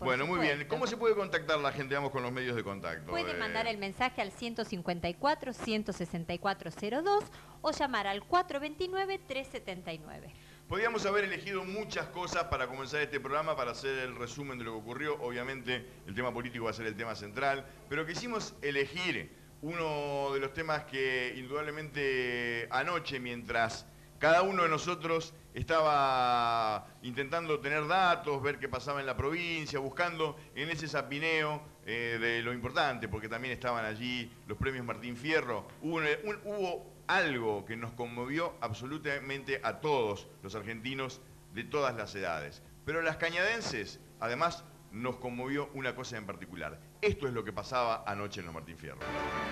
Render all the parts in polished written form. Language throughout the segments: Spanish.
Bueno, muy bien. ¿Cómo se puede contactar la gente? Vamos con los medios de contacto. Puede mandar el mensaje al 154-164-02 o llamar al 429-379. Podríamos haber elegido muchas cosas para comenzar este programa, para hacer el resumen de lo que ocurrió. Obviamente el tema político va a ser el tema central, pero quisimos elegir uno de los temas que indudablemente anoche, mientras cada uno de nosotros estaba intentando tener datos, ver qué pasaba en la provincia, buscando en ese zapineo de lo importante, porque también estaban allí los premios Martín Fierro. Hubo algo que nos conmovió absolutamente a todos los argentinos de todas las edades. Pero a las cañadenses, además, nos conmovió una cosa en particular. Esto es lo que pasaba anoche en los Martín Fierro.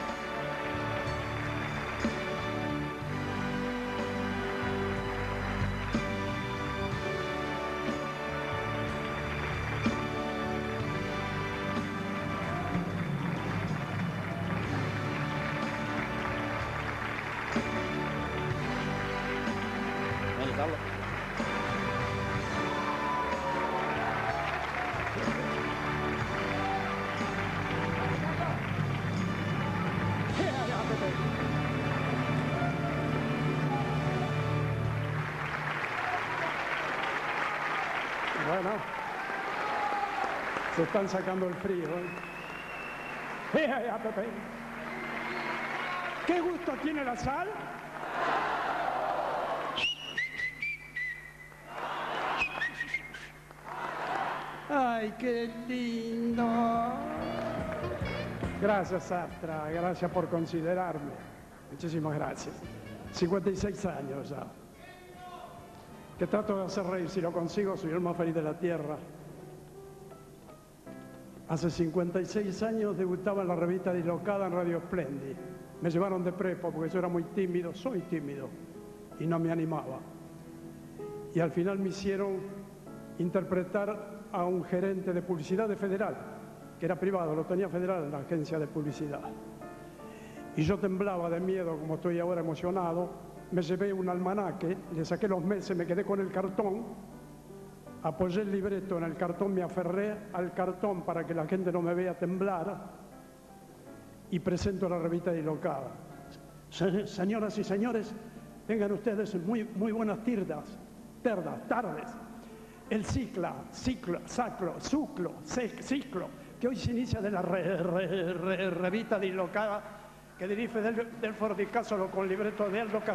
Bueno, se están sacando el frío, ¿eh? Pepe. ¿Qué gusto tiene la sal? ¡Ay, qué lindo! Gracias, Sartra, gracias por considerarme. Muchísimas gracias. 56 años ya. Que trato de hacer reír, si lo consigo soy el más feliz de la tierra. Hace 56 años debutaba en la revista Dislocada en Radio Splendid. Me llevaron de prepo porque yo era muy tímido, soy tímido, y no me animaba. Y al final me hicieron interpretar a un gerente de publicidad de Federal, que era privado, lo tenía Federal en la agencia de publicidad. Y yo temblaba de miedo, como estoy ahora emocionado. Me llevé un almanaque, le saqué los meses, me quedé con el cartón, apoyé el libreto en el cartón, me aferré al cartón para que la gente no me vea temblar y presento la revista Dislocada. Señoras y señores, tengan ustedes muy buenas tardes. El ciclo, que hoy se inicia de la revista Dislocada, que dirige Delford Di Cásolo con libreto de Aldo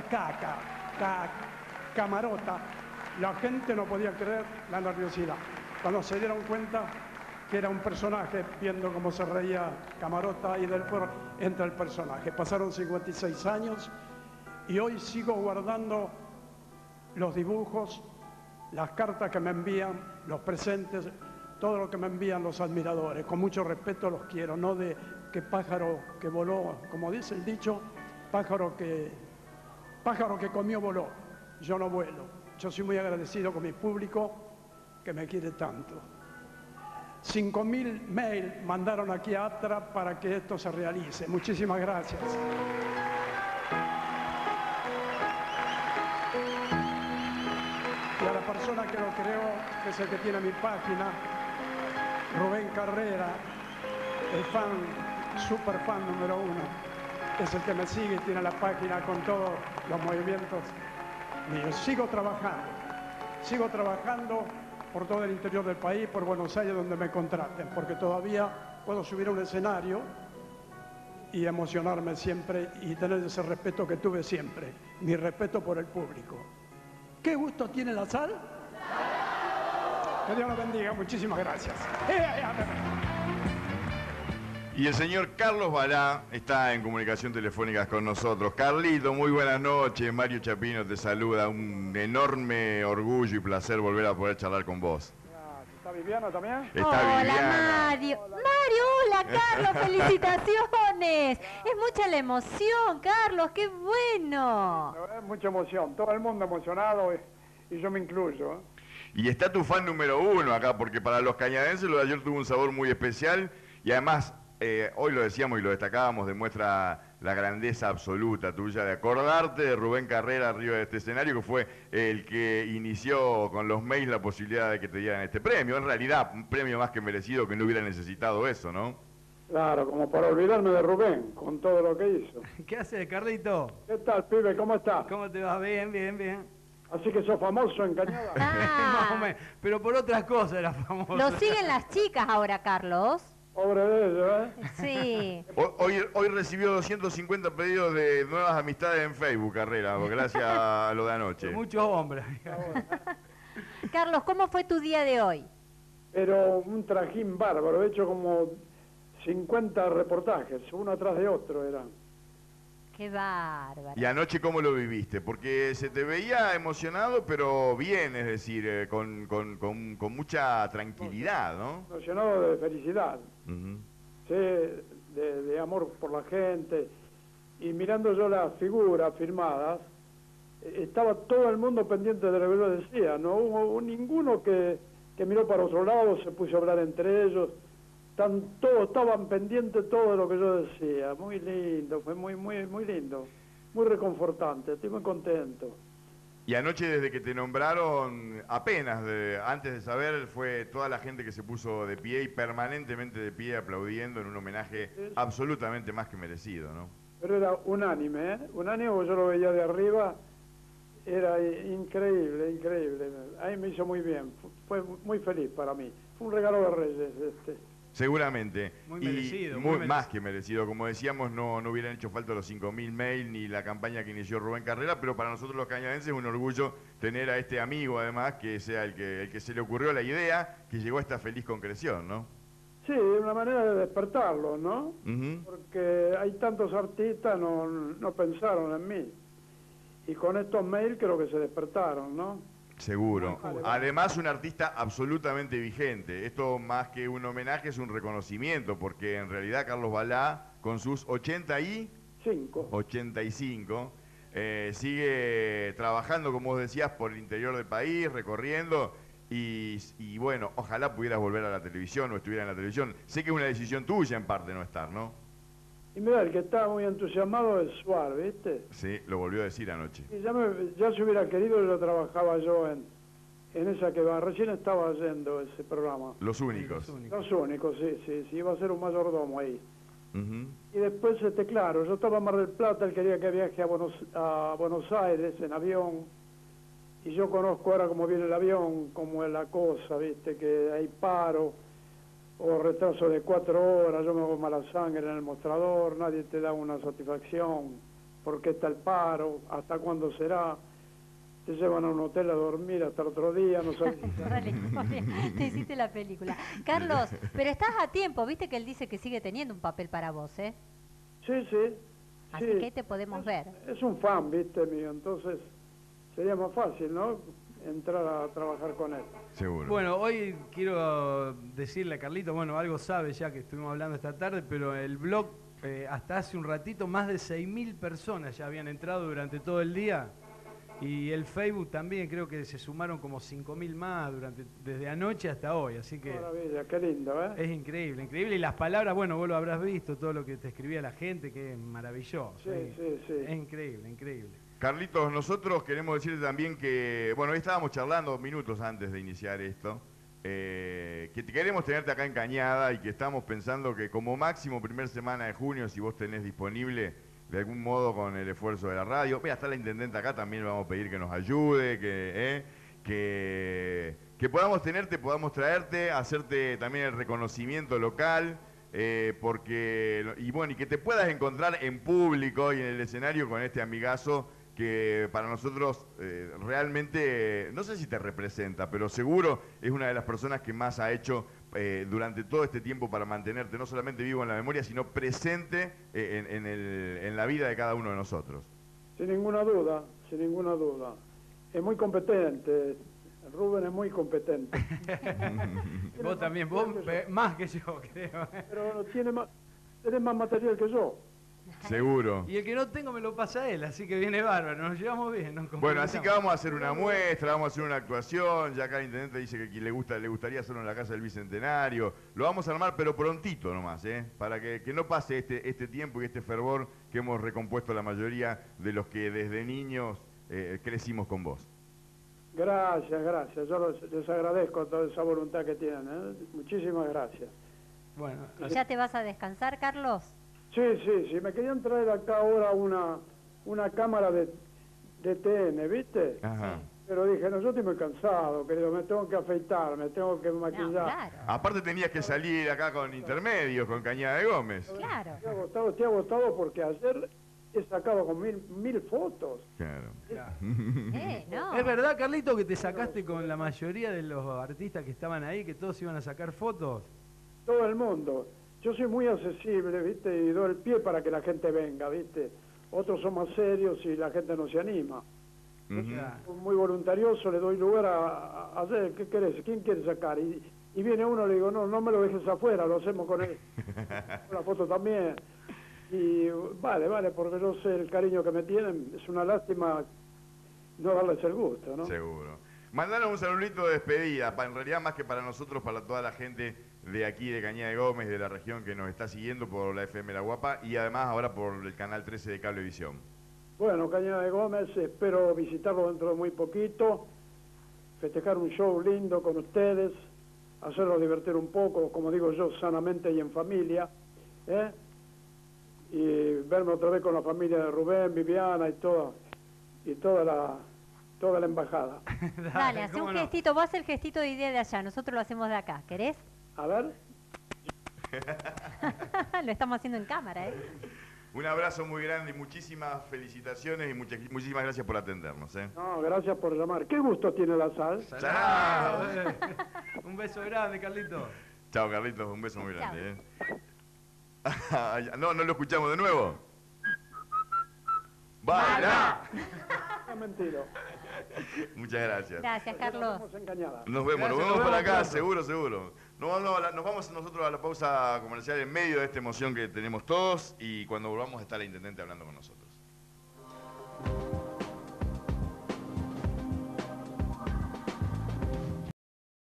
Camarota. La gente no podía creer la nerviosidad. Cuando se dieron cuenta que era un personaje, viendo cómo se reía Camarota y Delford entre el personaje. Pasaron 56 años y hoy sigo guardando los dibujos, las cartas que me envían, los presentes, todo lo que me envían los admiradores. Con mucho respeto los quiero, no de que pájaro que voló, como dice el dicho, pájaro que comió voló. Yo no vuelo. Yo soy muy agradecido con mi público que me quiere tanto. 5.000 mails mandaron aquí a ATRA para que esto se realice. Muchísimas gracias. Y a la persona que lo creó, que es el que tiene mi página, Rubén Carrera, el super fan número 1, es el que me sigue y tiene la página con todos los movimientos míos. Sigo trabajando por todo el interior del país, por Buenos Aires, donde me contraten, porque todavía puedo subir a un escenario y emocionarme siempre y tener ese respeto que tuve siempre, mi respeto por el público. ¿Qué gusto tiene la sal? Que Dios los bendiga, muchísimas gracias. Y el señor Carlos Balá está en comunicación telefónica con nosotros. Carlito, muy buenas noches. Mario Chapino te saluda. Un enorme orgullo y placer volver a poder charlar con vos. ¿Está Viviana también? Está hola, Viviana. Mario. Mario, hola, Carlos, felicitaciones. Es mucha la emoción, Carlos, qué bueno. Es mucha emoción, todo el mundo emocionado y yo me incluyo. Y está tu fan número 1 acá, porque para los cañadenses lo de ayer tuvo un sabor muy especial y además... hoy lo decíamos y lo destacábamos, demuestra la grandeza absoluta tuya de acordarte de Rubén Carrera arriba de este escenario, que fue el que inició con los mails la posibilidad de que te dieran este premio. En realidad, un premio más que merecido, que no hubiera necesitado eso, ¿no? Claro, como para olvidarme de Rubén, con todo lo que hizo. ¿Qué haces, Carlito? ¿Qué tal, pibe? ¿Cómo estás? ¿Cómo te va? Bien, bien, bien. Así que sos famoso en Cañada. Más o Ah, menos. Pero por otras cosas era famoso. lo siguen las chicas ahora, Carlos. Pobre de ellos, ¿eh? Sí. Hoy recibió 250 pedidos de nuevas amistades en Facebook, Carrera, gracias a lo de anoche. Muchos hombres. Carlos, ¿cómo fue tu día de hoy? Pero un trajín bárbaro, he hecho como 50 reportajes, uno atrás de otro eran. Qué bárbaro. ¿Y anoche cómo lo viviste? Porque se te veía emocionado, pero bien, es decir, con mucha tranquilidad, ¿no? Emocionado de felicidad, Ujú. sí, de amor por la gente. Y mirando yo las figuras firmadas, estaba todo el mundo pendiente de lo que yo decía, no hubo ninguno que miró para otro lado, se puso a hablar entre ellos. Todos estaban pendientes todo de lo que yo decía. Muy lindo, fue muy lindo, muy reconfortante, estoy muy contento. Y anoche desde que te nombraron, apenas antes de saber, fue toda la gente que se puso de pie y permanentemente de pie aplaudiendo en un homenaje absolutamente más que merecido, ¿no? Pero era unánime, ¿eh? Unánime, porque yo lo veía de arriba, era increíble, increíble. Ahí me hizo muy bien, fue muy feliz para mí. Fue un regalo de Reyes este. Seguramente. Muy Y merecido, muy más merecido. que merecido. Como decíamos, no hubieran hecho falta los 5.000 mails ni la campaña que inició Rubén Carrera, pero para nosotros los cañadenses es un orgullo tener a este amigo, además, que sea el que se le ocurrió la idea, que llegó a esta feliz concreción, ¿no? Sí, una manera de despertarlo, ¿no? Ujú. Porque hay tantos artistas, no pensaron en mí. Y con estos mails creo que se despertaron, ¿no? Seguro. Vale. Además, un artista absolutamente vigente. Esto, más que un homenaje, es un reconocimiento, porque en realidad Carlos Balá, con sus 85, sigue trabajando, como vos decías, por el interior del país, recorriendo, y bueno, ojalá pudieras volver a la televisión o estuviera en la televisión. Sé que es una decisión tuya en parte no estar, ¿no? Y mira, el que estaba muy entusiasmado es Suárez, ¿viste? Sí, lo volvió a decir anoche. Y ya se hubiera querido, ya trabajaba yo en esa que va, recién estaba haciendo ese programa. Los únicos. Los únicos, sí, iba a ser un mayordomo ahí. Ujú. Y después, claro, yo estaba en Mar del Plata, él quería que viaje a Buenos Aires en avión, y yo conozco ahora cómo viene el avión, cómo es la cosa, ¿viste? Que hay paro, o retraso de 4 horas, yo me hago mala sangre en el mostrador, nadie te da una satisfacción, ¿por qué está el paro? ¿Hasta cuándo será? Te llevan a un hotel a dormir hasta el otro día, no sabes. Te hiciste la película. Carlos, pero estás a tiempo, viste que él dice que sigue teniendo un papel para vos, ¿eh? Sí. Así que ahí te podemos ver. Es un fan, ¿viste, mío? Entonces sería más fácil, ¿no? Entrar a trabajar con él. Seguro. Bueno, hoy quiero decirle a Carlito, bueno, algo sabe ya que estuvimos hablando esta tarde, pero el blog, hasta hace un ratito, más de 6.000 personas ya habían entrado durante todo el día. Y el Facebook también, creo que se sumaron como 5.000 más desde anoche hasta hoy, así que Maravilla, qué lindo, ¿eh? es increíble, increíble. Y las palabras, bueno, vos lo habrás visto, todo lo que te escribía la gente, que es maravilloso. Sí. Es increíble, increíble. Carlitos, nosotros queremos decirte también que, bueno, hoy estábamos charlando minutos antes de iniciar esto, que queremos tenerte acá en Cañada y que estamos pensando que como máximo primera semana de junio, si vos tenés disponible de algún modo con el esfuerzo de la radio, mira, está la intendente acá, también le vamos a pedir que nos ayude, que podamos tenerte, podamos traerte, hacerte también el reconocimiento local, y que te puedas encontrar en público y en el escenario con este amigazo que para nosotros realmente, no sé si te representa, pero seguro es una de las personas que más ha hecho durante todo este tiempo para mantenerte no solamente vivo en la memoria, sino presente en la vida de cada uno de nosotros. Sin ninguna duda. Es muy competente. Rubén es muy competente. Vos también, vos más que yo, creo. Pero tenés más material que yo. Seguro. Y el que no tengo me lo pasa él, así que viene bárbaro, nos llevamos bien. Bueno, así que vamos a hacer una muestra, vamos a hacer una actuación. Ya acá el intendente dice que le gustaría hacerlo en la Casa del Bicentenario. Lo vamos a armar, pero prontito nomás, para que no pase este tiempo y este fervor que hemos recompuesto la mayoría de los que desde niños crecimos con vos. Gracias, gracias. Yo les agradezco toda esa voluntad que tienen. Muchísimas gracias. Bueno, ¿Ya te vas a descansar, Carlos? Sí. Me querían traer acá ahora una cámara de TN, ¿viste? Ajá. Pero dije, no, yo estoy muy cansado, querido, me tengo que afeitar, me tengo que maquillar. No, claro. Aparte tenías que salir acá con intermedios, con Cañada de Gómez. Claro. Estoy agotado porque ayer he sacado con mil fotos. Claro. No. ¿Es verdad, Carlito, que te sacaste con la mayoría de los artistas que estaban ahí, que todos iban a sacar fotos? Todo el mundo. Yo soy muy accesible, ¿viste? Y doy el pie para que la gente venga, ¿viste? Otros son más serios y la gente no se anima. Muy voluntarioso, le doy lugar a hacer, ¿qué querés? ¿Quién quiere sacar? Y viene uno, le digo, no me lo dejes afuera, lo hacemos con él. Una foto también. Y vale, porque yo sé el cariño que me tienen, es una lástima no darles el gusto, ¿no? Seguro. Mandanos un saludito de despedida, en realidad más que para nosotros, para toda la gente de aquí, de Cañada de Gómez, de la región que nos está siguiendo por la FM La Guapa y además ahora por el canal 13 de Cablevisión. Bueno, Cañada de Gómez, espero visitarlo dentro de muy poquito, festejar un show lindo con ustedes, hacerlo divertir un poco, como digo yo, sanamente y en familia, y verme otra vez con la familia de Rubén, Viviana y toda la embajada. Dale, haz un gestito, vos haces el gestito de idea de allá, nosotros lo hacemos de acá, ¿querés? A ver. Lo estamos haciendo en cámara, Un abrazo muy grande y muchísimas felicitaciones y muchísimas gracias por atendernos. No, gracias por llamar. ¿Qué gusto tiene la sal? ¡Chao! Un beso grande, Carlito. Chao, Carlitos, un beso muy grande. No lo escuchamos de nuevo. ¡Vaya! Es mentira. Muchas gracias. Gracias, Carlos. Nos vemos por acá, seguro. Nos vamos nosotros a la pausa comercial en medio de esta emoción que tenemos todos y cuando volvamos está la intendente hablando con nosotros.